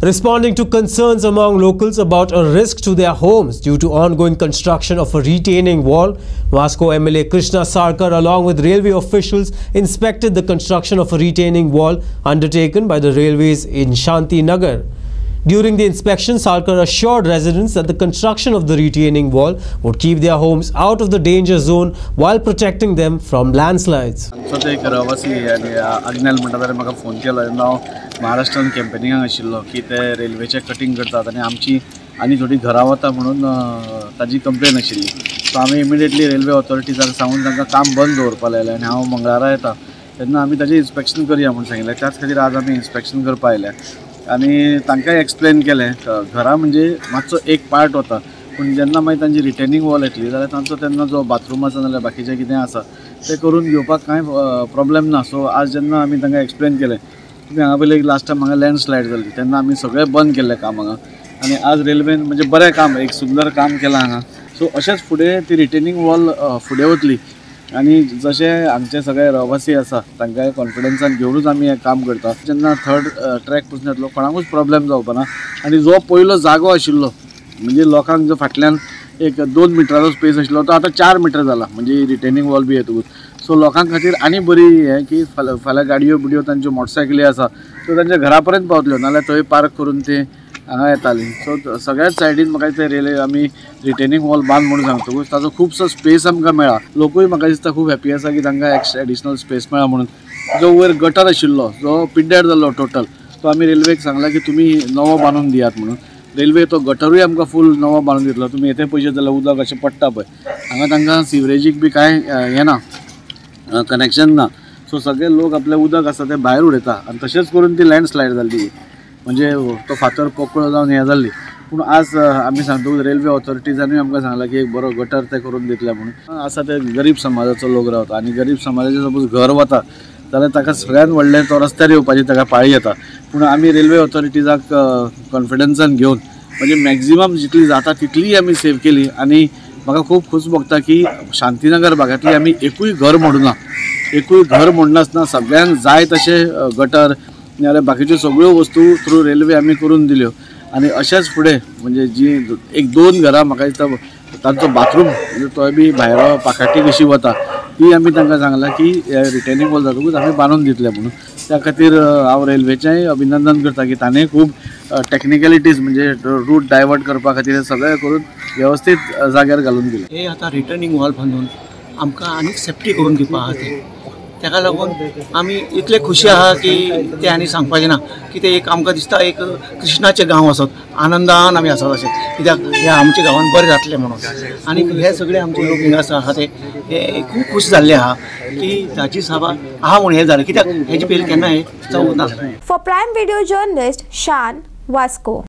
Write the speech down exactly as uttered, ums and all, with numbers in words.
Responding to concerns among locals about a risk to their homes due to ongoing construction of a retaining wall, Vasco M L A Krishna Sarkar along with railway officials inspected the construction of a retaining wall undertaken by the railways in Shantinagar. During the inspection, Sarkar assured residents that the construction of the retaining wall would keep their homes out of the danger zone while protecting them from landslides. महाराष्ट्रान कॅम्पेनिंगाक आशिल्लो की ते रेल्वेचे cutting करतात आनी आमची आनी थोडी घरां वता म्हणून ताजी कंप्लेन आशिल्ली. सो आमी इमिडिएटली रेल्वे ऑथॉरिटीजांक सांगून तांकां काम बंद दवरपाक लायलें आनी हांव मंगळारा येता तेन्ना आमी ताजें इन्स्पेक्शन करया म्हणून सांगिल्लें. त्याच खातीर आज आमी इन्स्पेक्शन करपा आयले आनी तांकां एक्सप्लेन केलें घरा म्हणजे मातसो एक पार्ट वता पूण जेन्ना मागीर तांची रिटेनिंग वॉल येतली जाल्यार तांचो तेन्ना जो बाथरूम आसा नाल्यार बाकीचें कितें आसा तें करून घेवपाक कांय प्रॉब्लेम ना. सो आज जेन्ना आमी तांकां एक्सप्लेन केलें हांगा पयलीं एक लास्ट टायम हांगा लँडस्लायड जाल्ली तेन्ना आमी सगळें बंद केल्लें काम हांगा आनी आज रेल्वेन म्हणजे बरें काम एक सुंदर काम केलां हांगा. सो अशेंच फुडें ती रिटेनिंग वॉल फुडें वतली आनी जशें हांगचे सगळे रहिवासी आसा तांकां कॉन्फिडन्सान घेवनूच आमी हें काम करता. जेन्ना थर्ड ट्रॅक पसून येतलो कोणाकूच प्रॉब्लेम जावपा ना आनी जो पयलो जागो आशिल्लो म्हणजे लोकांक जो फाटल्यान एक दोन मिटराचो स्पेस आशिल्लो तो आतां चार मिटर जाला म्हणजे रिटेनिंग वॉल बी येतकूच. सो लोकां खातीर आनी बरी हें की फाल्यां फाल्यां गाडयो बिडयो तांच्यो मोटरसायकली आसा सो तांच्या घरा पर्यंत पावतल्यो नाल्यार थंय पार्क करून ते हांगा येतालीं. सो सगळ्याच सायडीन म्हाका दिसता रेल्वे आमी रिटेनिंग वॉल बांद म्हणून सांगतकूच ताजो खुबसो स्पेस आमकां मेळ्ळा. लोकूय म्हाका दिसता खूब हॅप्पी आसा की तांकां एक्स्ट्रा एडिशनल स्पेस मेळ्ळा म्हणून. जो वयर गटर आशिल्लो जो पिड्ड्यार जाल्लो टोटल तो आमी रेल्वेक सांगला की तुमी नवो बांदून दियात म्हणून. रेल्वे तो गटरूय आमकां फूल नवो बांदून दितलो. तुमी येते पयशे जाल्यार उदक अशें पडटा पळय हांगा तांकां सिवरेजीक बी कांय हें ना कनेक्शन ना. सो सगळे लोक आपले उदक आसा ते भायर उडयता आनी तशेंच करून ती लँडस्लायड जाल्ली म्हणजे तो फातर पोकळ जावन हें जाल्ली. पूण आज आमी सांगतकूच रेल्वे ऑथॉरिटीजांनी आमकां सांगलां की एक बरो गटर ते करून दितले म्हणून. आसा ते गरीब समाजाचो लोक रावता आनी गरीब समाजाचें सपोज घर वता जाल्यार ताका सगळ्यान व्हडलें तो रस्त्यार येवपाची ताका पाळी येता. पूण आमी रेल्वे ऑथॉरिटीजाक कॉन्फिडन्सान घेवन म्हणजे मॅक्झिमम जितली जाता तितलीय आमी सेव केली आनी म्हाका खूब खूश भोगता की शांतीनगर भागांतली आमी एकूय घर मोडना. एकूय घर मोडनासतना सगळ्यांक जाय तशें गटर नाल्यार बाकीच्यो सगळ्यो वस्तू थ्रू रेल्वे आमी करून दिल्यो आनी अशेंच फुडें म्हणजे जी एक दोन घरां म्हाका दिसता तांचो बाथरूम म्हणजे तोय बी भायर पाकाटी कशी वता ती आमी तांकां सांगलां की रिटेनिंग वॉल जातकूच आमी बांदून दितले म्हणून. त्या खातीर हांव रेल्वेचेंय अभिनंदन करता की ताणें खूब टॅक्निकलिटीज म्हणजे रूट डायवर्ट करपा खातीर सगळें करून वेवस्थीत जाग्यार घालून दिलें. हे आतां रिटर्निंग वॉल बांदून आमकां आनीक सेफ्टी करून दिवपा आहा ते ताका लागून आमी इतले खुशी आहा की ते आनी सांगपाचें ना की ते एक आमकां दिसता एक कृष्णाचें गांव आसत आनंदान आमी आसात अशें कित्याक हे आमच्या गांवांत बरें जातलें म्हणून. आनी हे सगळे आमचे लोक हिंगा आसा ते हे खूब खूश जाल्ले आहा की ताची साबा आहा म्हणून हें जालें कित्याक हेजे पयलीं केन्ना हें जावूं ना. For prime video journalist Shaan Vasco.